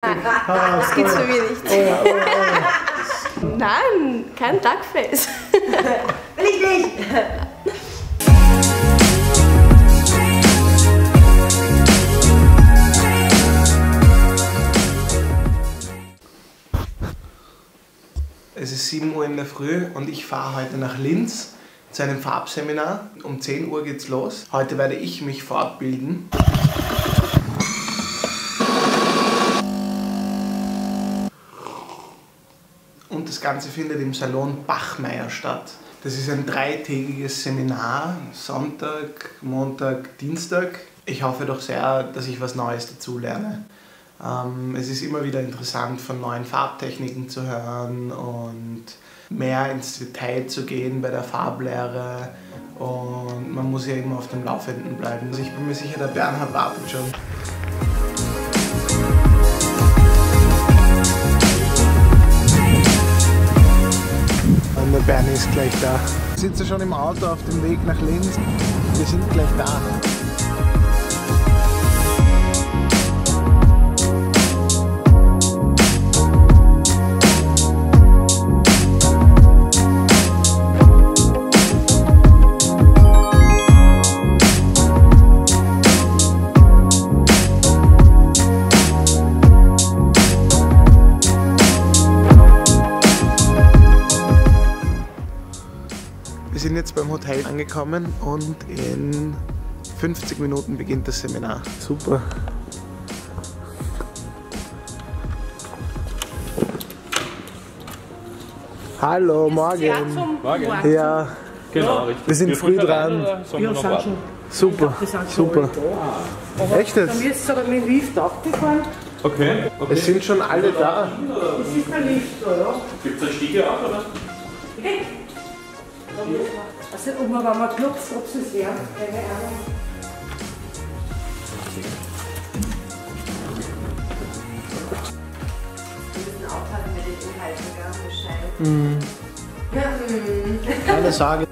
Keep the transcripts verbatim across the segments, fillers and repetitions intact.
Das gibt's für mich nicht. Oh, oh, oh. Nein, kein Duckface. Will ich nicht! Es ist sieben Uhr in der Früh und ich fahre heute nach Linz zu einem Farbseminar. Um zehn Uhr geht's los. Heute werde ich mich fortbilden. Und das Ganze findet im Salon Bachmeier statt. Das ist ein dreitägiges Seminar, Sonntag, Montag, Dienstag. Ich hoffe doch sehr, dass ich was Neues dazu lerne. Ähm, es ist immer wieder interessant, von neuen Farbtechniken zu hören und mehr ins Detail zu gehen bei der Farblehre. Und man muss ja immer auf dem Laufenden bleiben. Also ich bin mir sicher, der Bernhard wartet schon. Und der Bernie ist gleich da. Ich sitze schon im Auto auf dem Weg nach Linz. Wir sind gleich da. Wir sind jetzt beim Hotel angekommen und in fünfzig Minuten beginnt das Seminar. Super. Hallo, morgen. Morgen. Ja, Genau, richtig. wir sind wir früh dran. Ja, sind schon. Super, super. Echt jetzt? Dann müsst ihr aber mit dem Lift aufgefahren. Okay. okay. Es sind schon alle da. Das ist der Lift, oder? Gibt es eine Stiege auch, oder? Also, ob man, wenn man klopft, ob es wäre, keine Ahnung. Wir müssen aufpassen mit den Inhalten, gell? Wahrscheinlich. Mhm. Ja, mm. Keine Sorge.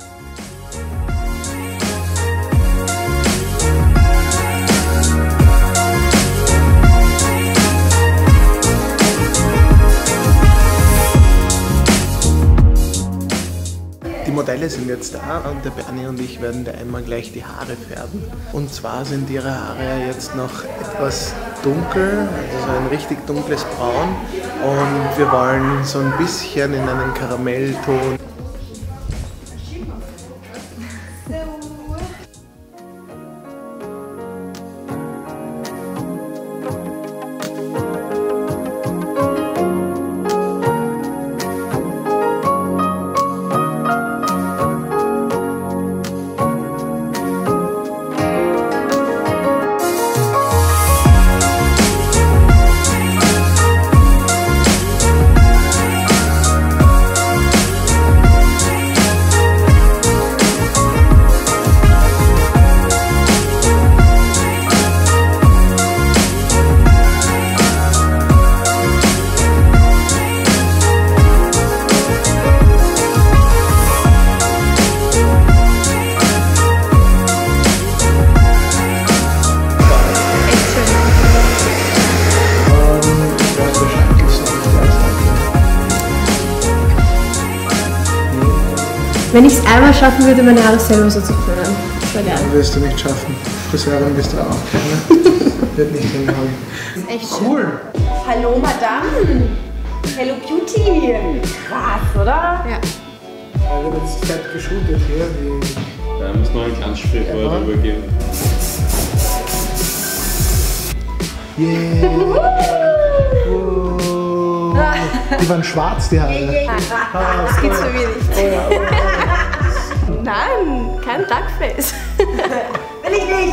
Die Modelle sind jetzt da und der Bernie und ich werden dir einmal gleich die Haare färben. Und zwar sind ihre Haare ja jetzt noch etwas dunkel, also so ein richtig dunkles Braun. Und wir wollen so ein bisschen in einen Karamellton. Wenn ich es einmal schaffen würde, meine Haare selber so zu föhnen. Das wäre geil. Wirst du nicht schaffen. Friseurin bist du auch keine. Wird nicht hinhauen. Das ist echt Cool. Hallo, Madame. Hello, Beauty. Krass, oder? Ja. Da wird jetzt fett geshootet hier. Wie Da muss noch ein Glanzstrich Ja. drüber geben. yeah. Oh. Die waren schwarz, die Haare. Das gibt's für mich nicht. Nein, kein Duckface. Will ich nicht!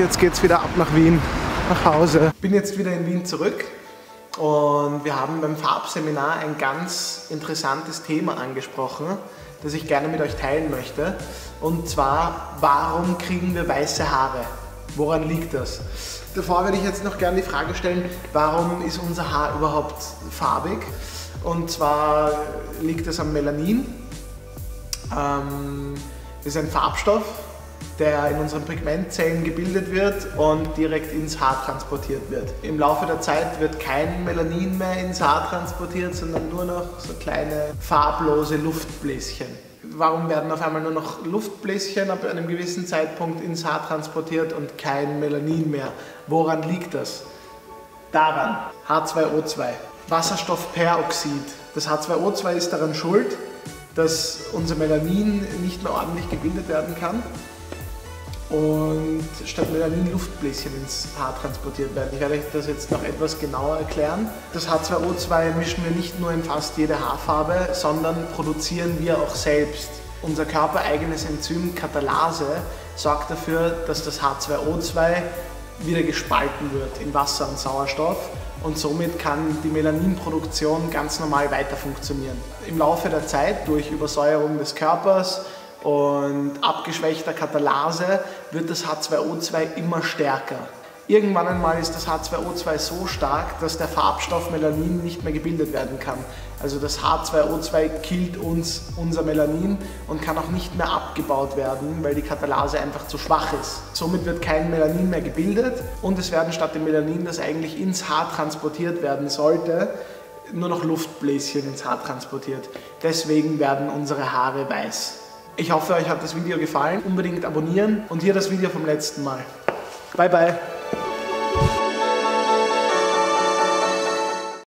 jetzt geht's wieder ab nach Wien, nach Hause. Ich bin jetzt wieder in Wien zurück und wir haben beim Farbseminar ein ganz interessantes Thema angesprochen, das ich gerne mit euch teilen möchte. Und zwar, warum kriegen wir weiße Haare? Woran liegt das? Davor würde ich jetzt noch gerne die Frage stellen, warum ist unser Haar überhaupt farbig? Und zwar liegt es am Melanin. Ähm, das ist ein Farbstoff, der in unseren Pigmentzellen gebildet wird und direkt ins Haar transportiert wird. Im Laufe der Zeit wird kein Melanin mehr ins Haar transportiert, sondern nur noch so kleine farblose Luftbläschen. Warum werden auf einmal nur noch Luftbläschen ab einem gewissen Zeitpunkt ins Haar transportiert und kein Melanin mehr? Woran liegt das? Daran, H zwei O zwei. Wasserstoffperoxid. Das H zwei O zwei ist daran schuld, dass unser Melanin nicht mehr ordentlich gebildet werden kann und statt Melanin Luftbläschen ins Haar transportiert werden. Ich werde euch das jetzt noch etwas genauer erklären. Das H zwei O zwei mischen wir nicht nur in fast jede Haarfarbe, sondern produzieren wir auch selbst. Unser körpereigenes Enzym Katalase sorgt dafür, dass das H zwei O zwei wieder gespalten wird in Wasser und Sauerstoff und somit kann die Melaninproduktion ganz normal weiter funktionieren. Im Laufe der Zeit durch Übersäuerung des Körpers und abgeschwächter Katalase wird das H zwei O zwei immer stärker. Irgendwann einmal ist das H zwei O zwei so stark, dass der Farbstoff Melanin nicht mehr gebildet werden kann. Also das H zwei O zwei killt uns unser Melanin und kann auch nicht mehr abgebaut werden, weil die Katalase einfach zu schwach ist. Somit wird kein Melanin mehr gebildet und es werden statt dem Melanin, das eigentlich ins Haar transportiert werden sollte, nur noch Luftbläschen ins Haar transportiert. Deswegen werden unsere Haare weiß. Ich hoffe, euch hat das Video gefallen. Unbedingt abonnieren und hier das Video vom letzten Mal. Bye bye!